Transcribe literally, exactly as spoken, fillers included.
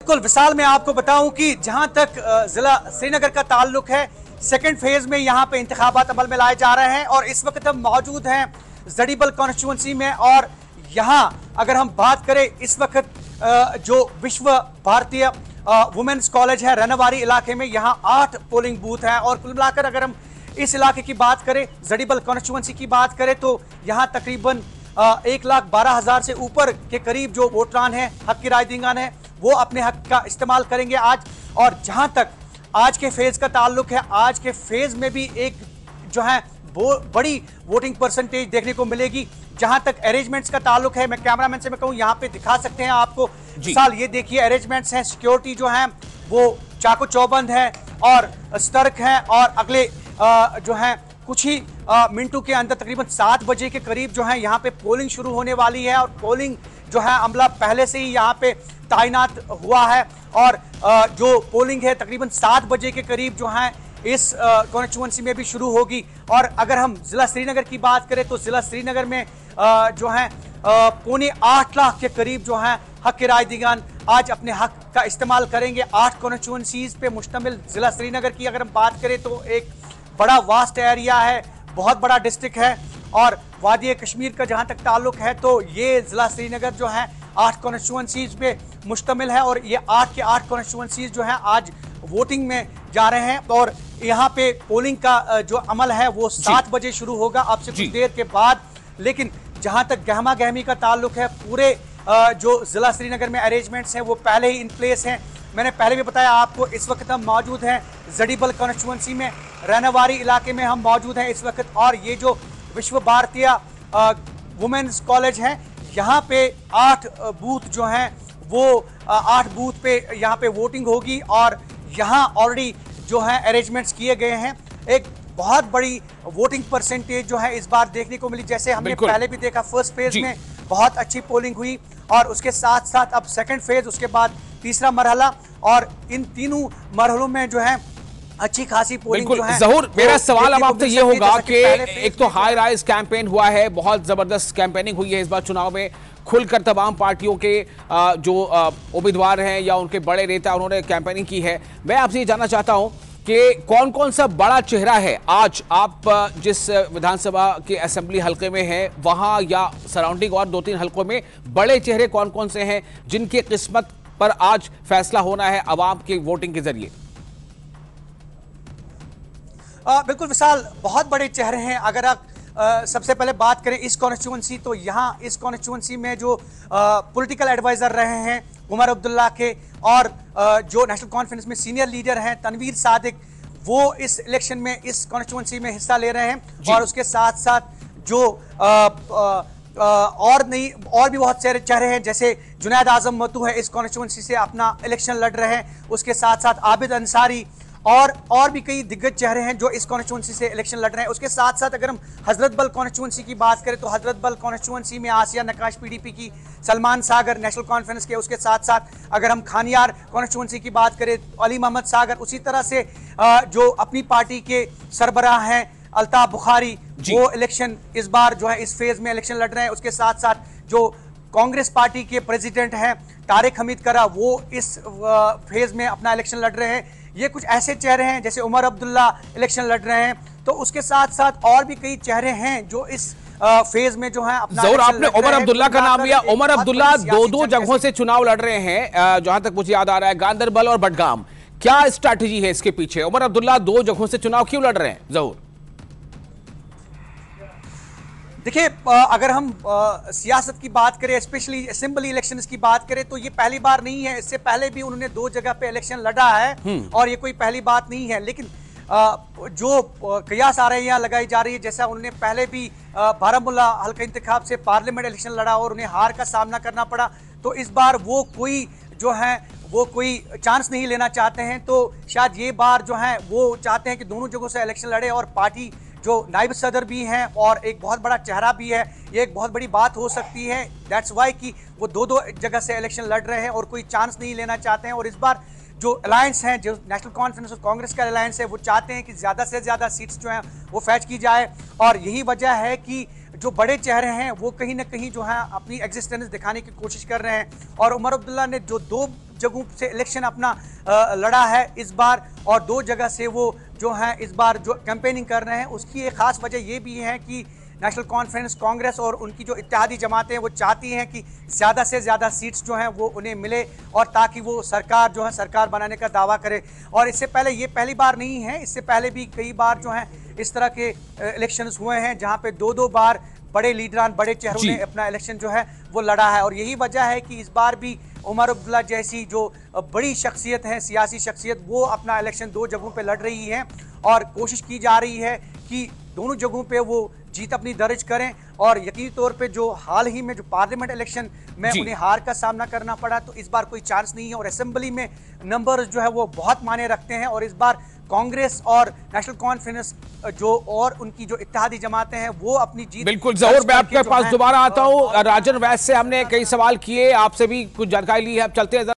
बिल्कुल विशाल, मैं आपको बताऊं कि जहां तक जिला श्रीनगर का ताल्लुक है, सेकंड फेज में यहां पे इंतखाबात अमल में लाए जा रहे हैं और इस वक्त हम मौजूद हैं जड़ीबल कॉन्स्टिट्यूंसी में। और यहां अगर हम बात करें इस वक्त जो विश्व भारतीय वुमेन्स कॉलेज है रनवारी इलाके में, यहां आठ पोलिंग बूथ हैं और कुल मिलाकर अगर हम इस इलाके की बात करें, जड़ीबल कॉन्स्टिट्यूंसी की बात करें, तो यहां तकरीबन एक लाख बारह हजार से ऊपर के करीब जो वोटरान हैं, हक की राय दीगान है, वो अपने हक का इस्तेमाल करेंगे आज। और जहां तक आज के फेज का ताल्लुक है, आज के फेज में भी एक जो है वो बड़ी वोटिंग परसेंटेज देखने को मिलेगी। जहां तक अरेंजमेंट्स का ताल्लुक है, मैं कैमरामैन से मैं कहूं यहां पे दिखा सकते हैं आपको साल, ये देखिए अरेंजमेंट्स हैं, सिक्योरिटी जो है वो चाको चौबंद है और सतर्क है। और अगले जो है कुछ ही मिनटों के अंदर तकरीबन सात बजे के करीब जो है यहाँ पे पोलिंग शुरू होने वाली है और पोलिंग जो है अमला पहले से ही यहाँ पे तैनात हुआ है और जो पोलिंग है तकरीबन सात बजे के करीब जो है इस कॉन्स्टिट्यूंसी में भी शुरू होगी। और अगर हम जिला श्रीनगर की बात करें तो जिला श्रीनगर में जो है पौने आठ लाख के करीब जो है हक के राय दीगान आज अपने हक का इस्तेमाल करेंगे। आठ कॉन्स्टिट्यूंसीज पे मुश्तमिल जिला श्रीनगर की अगर हम बात करें तो एक बड़ा वास्ट एरिया है, बहुत बड़ा डिस्ट्रिक्ट है और वादी कश्मीर का जहां तक ताल्लुक है तो ये जिला श्रीनगर जो है आठ कॉन्स्टिट्यूंसीज पे मुश्तमिल है और ये आठ के आठ कॉन्स्टिट्यूंसीज जो है आज वोटिंग में जा रहे हैं। और यहाँ पे पोलिंग का जो अमल है वो सात बजे शुरू होगा अब से कुछ देर के बाद। लेकिन जहां तक गहमा गहमी का ताल्लुक है, पूरे जो जिला श्रीनगर में अरेंजमेंट्स हैं वो पहले ही इन प्लेस हैं। मैंने पहले भी बताया आपको, इस वक्त हम मौजूद हैं जड़ीबल कॉन्स्टिट्यूंसी में, रनवारी इलाके में हम मौजूद हैं इस वक्त। और ये जो विश्व भारतीय वुमेन्स कॉलेज है, यहाँ पे आठ बूथ जो हैं वो आठ बूथ पे यहाँ पे वोटिंग होगी और यहाँ ऑलरेडी जो है अरेंजमेंट्स किए गए हैं। एक बहुत बड़ी वोटिंग परसेंटेज जो है इस बार देखने को मिली, जैसे हमने पहले भी देखा फर्स्ट फेज में बहुत अच्छी पोलिंग हुई और उसके साथ साथ अब सेकंड फेज, उसके बाद तीसरा मरहला और इन तीनों मरहलों में जो है अच्छी खासी पोलिंग जो है। ज़हूर, मेरा सवाल अब आपसे ये होगा कि एक तो हाई राइज कैंपेन हुआ है, बहुत जबरदस्त कैंपेनिंग हुई है इस बार चुनाव में, खुलकर तमाम पार्टियों के जो उम्मीदवार हैं या उनके बड़े नेता उन्होंने कैंपेनिंग की है। मैं आपसे ये जानना चाहता हूं कि कौन कौन सा बड़ा चेहरा है आज आप जिस विधानसभा के असेंबली हलके में हैं वहां या सराउंडिंग और दो तीन हलकों में बड़े चेहरे कौन कौन से हैं जिनकी किस्मत पर आज फैसला होना है अवाम के वोटिंग के जरिए? आ, बिल्कुल विशाल, बहुत बड़े चेहरे हैं। अगर आप आ, सबसे पहले बात करें इस कॉन्स्टिट्यूंसी, तो यहाँ इस कॉन्स्टिट्यूंसी में जो पॉलिटिकल एडवाइजर रहे हैं उमर अब्दुल्ला के और आ, जो नेशनल कॉन्फ्रेंस में सीनियर लीडर हैं तनवीर सादिक, वो इस इलेक्शन में इस कॉन्स्टिट्यूंसी में हिस्सा ले रहे हैं। और उसके साथ साथ जो आ, आ, आ, और नहीं और भी बहुत सारे चेहरे हैं, जैसे जुनैद आजम मतू है इस कॉन्स्टिट्यूंसी से अपना इलेक्शन लड़ रहे हैं, उसके साथ साथ आबिद अंसारी और और भी कई दिग्गज चेहरे हैं जो इस कॉन्स्टिट्यूंसी से इलेक्शन लड़ रहे हैं। उसके साथ साथ अगर हम हजरत बल कॉन्स्टिट्यूंसी की बात करें तो हजरत बल कॉन्स्टिट्यूंसी में आसिया नकाश पीडीपी की, सलमान सागर नेशनल कॉन्फ्रेंस के, उसके साथ साथ अगर हम खानियार कॉन्स्टिट्यूंसी की बात करें अली मोहम्मद सागर, उसी तरह से जो अपनी पार्टी के सरबराह हैं अल्ताफ बुखारी, वो इलेक्शन इस बार जो है इस फेज में इलेक्शन लड़ रहे हैं। उसके साथ साथ जो कांग्रेस पार्टी के प्रेसिडेंट हैं तारिक हमीद करा, वो इस फेज में अपना इलेक्शन लड़ रहे हैं। ये कुछ ऐसे चेहरे हैं, जैसे उमर अब्दुल्ला इलेक्शन लड़ रहे हैं। तो उसके साथ साथ और भी कई चेहरे हैं जो इस फेज में जो है अपना ज़रूर आपने उमर अब्दुल्ला का नाम लिया। उमर अब्दुल्ला दो दो जगहों से चुनाव लड़ रहे हैं, जहां तक मुझे याद आ रहा है गांदरबल और बडगाम। क्या स्ट्रैटेजी है इसके पीछे? उमर अब्दुल्ला दो जगहों से चुनाव क्यों लड़ रहे हैं? जरूर देखिए, अगर हम सियासत की बात करें, स्पेशली असेंबली इलेक्शंस की बात करें, तो ये पहली बार नहीं है। इससे पहले भी उन्होंने दो जगह पे इलेक्शन लड़ा है और ये कोई पहली बात नहीं है। लेकिन जो कयास आ रही है लगाई जा रही है, जैसा उन्होंने पहले भी बारामूला हल्का इंतखाब से पार्लियामेंट इलेक्शन लड़ा और उन्हें हार का सामना करना पड़ा, तो इस बार वो कोई जो है वो कोई चांस नहीं लेना चाहते हैं। तो शायद ये बार जो है वो चाहते हैं कि दोनों जगहों से इलेक्शन लड़े और पार्टी जो नायब सदर भी हैं और एक बहुत बड़ा चेहरा भी है, ये एक बहुत बड़ी बात हो सकती है। दैट्स वाई कि वो दो दो जगह से इलेक्शन लड़ रहे हैं और कोई चांस नहीं लेना चाहते हैं। और इस बार जो अलायंस हैं, जो नेशनल कॉन्फ्रेंस और कांग्रेस का अलायंस है, वो चाहते हैं कि ज़्यादा से ज़्यादा सीट्स जो हैं वो फैच की जाए। और यही वजह है कि जो बड़े चेहरे हैं वो कहीं ना कहीं जो है अपनी एग्जिस्टेंस दिखाने की कोशिश कर रहे हैं। और उमर अब्दुल्ला ने जो दो जगहों से इलेक्शन अपना लड़ा है इस बार, और दो जगह से वो जो है इस बार जो कैंपेनिंग कर रहे हैं। उसकी एक खास वजह ये भी है कि नेशनल कॉन्फ्रेंस कांग्रेस और उनकी जो इत्तेहादी जमातें हैं वो चाहती हैं कि ज़्यादा से ज़्यादा सीट्स जो हैं वो उन्हें मिले, और ताकि वो सरकार जो है सरकार बनाने का दावा करे। और इससे पहले ये पहली बार नहीं है, इससे पहले भी कई बार जो है इस तरह के इलेक्शंस हुए हैं जहां पे दो दो बार बड़े लीडरान, बड़े चेहरों ने अपना इलेक्शन जो है वो लड़ा है। और यही वजह है कि इस बार भी उमर अब्दुल्ला जैसी जो बड़ी शख्सियत है, सियासी शख्सियत, वो अपना इलेक्शन दो जगहों पे लड़ रही है और कोशिश की जा रही है कि दोनों जगहों पे वो जीत अपनी दर्ज करें। और यकीनी तौर पे जो हाल ही में जो पार्लियामेंट इलेक्शन में उन्हें हार का सामना करना पड़ा, तो इस बार कोई चांस नहीं है। और असेंबली में नंबर्स जो है वो बहुत मायने रखते हैं, और इस बार कांग्रेस और नेशनल कॉन्फ्रेंस जो और उनकी जो इत्तेहादी जमातें हैं वो अपनी जीत। बिल्कुल जहूर, मैं आपके पास दोबारा आता हूं। राजन वैश्य से हमने कई सवाल किए, आपसे भी कुछ जानकारी ली है, अब चलते हैं।